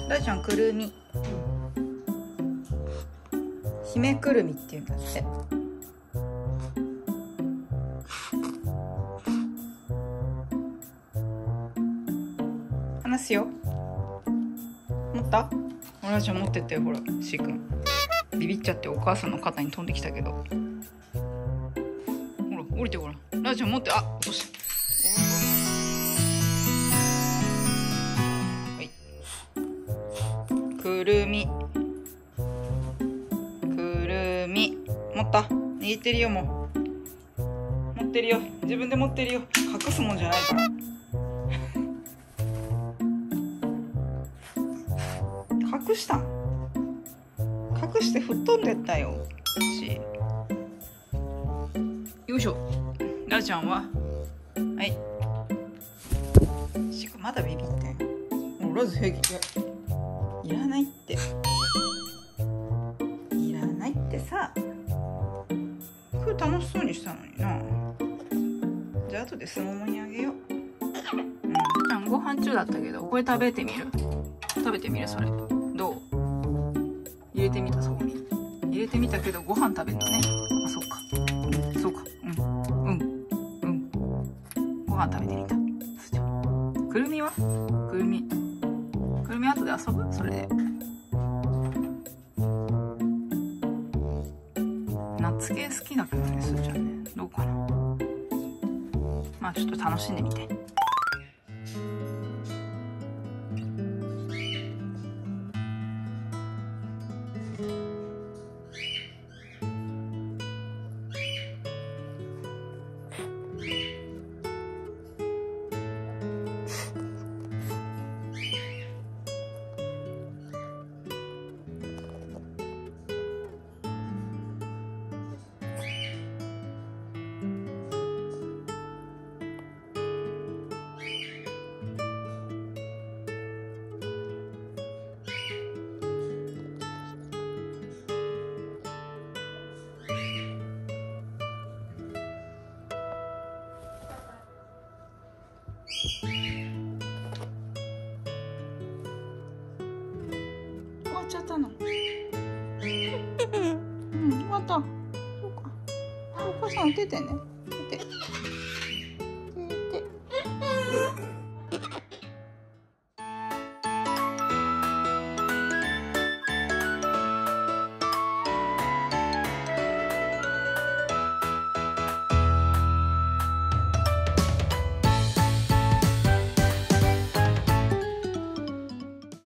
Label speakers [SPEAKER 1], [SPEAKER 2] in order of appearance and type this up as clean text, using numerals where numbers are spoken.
[SPEAKER 1] ラちゃんくるみ、姫くるみっていうんだって。話すよ。持った？ラちゃん持ってってよ。ほら、しーくんビビっちゃってお母さんの肩に飛んできたけど、ほら降りてごらん。ラちゃん持って、あ、落とした。はい、くるみ、くるみ持った？握ってるよ。もう持ってるよ。自分で持ってるよ。隠すもんじゃないから。隠したん？隠して吹っ飛んでったよ。よいしょ。ラちゃんははい。しかまだビビってん。もうラズ平気。いらないって、いらないってさ。これ楽しそうにしたのにな。じゃあ後ですももにあげよう。ちゃんご飯中だったけど、これ食べてみる？食べてみる？それどう？入れてみた。そこに入れてみたけど、ご飯食べんのね。あ、そうか、そうか。ご飯食べてみた。くるみは？くるみ後で遊ぶ？それでナッツ系好きだけどね、すーちゃんね。どうかな。まあちょっと楽しんでみて。終わっちゃったの。終わった。そうか。お母さん手てね。手て。